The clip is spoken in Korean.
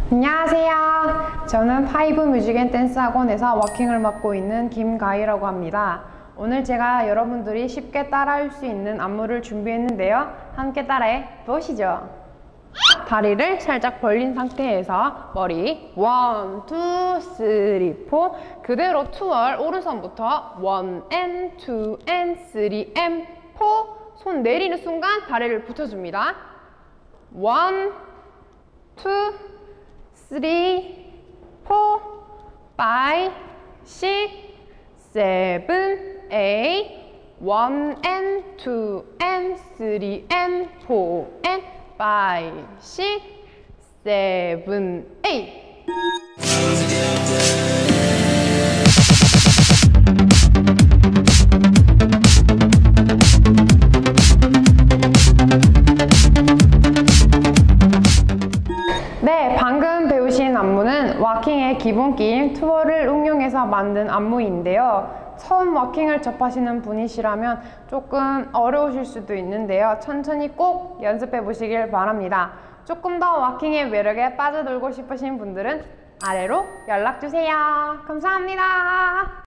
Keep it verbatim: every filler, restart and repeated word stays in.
안녕하세요. 저는 파이브 뮤직 앤 댄스 학원에서 워킹을 맡고 있는 김가희라고 합니다. 오늘 제가 여러분들이 쉽게 따라할 수 있는 안무를 준비했는데요. 함께 따라해 보시죠. 다리를 살짝 벌린 상태에서 머리 원, 투, 쓰리, 포 그대로 투얼 오른손부터 원, 앤, 투, 앤, 쓰리, 앤, 포 손 내리는 순간 다리를 붙여줍니다. 원, 투, 쓰리, 포, 파이브, 식스, 세븐, 에잇 원, 앤, 투, 앤, 쓰리, 앤, 포, 앤 파이브, 식스, 세븐, 에잇 네, 방금 배우신 안무는 워킹의 기본기인 투어를 응용해서 만든 안무인데요. 처음 워킹을 접하시는 분이시라면 조금 어려우실 수도 있는데요. 천천히 꼭 연습해 보시길 바랍니다. 조금 더 워킹의 매력에 빠져들고 싶으신 분들은 아래로 연락주세요. 감사합니다.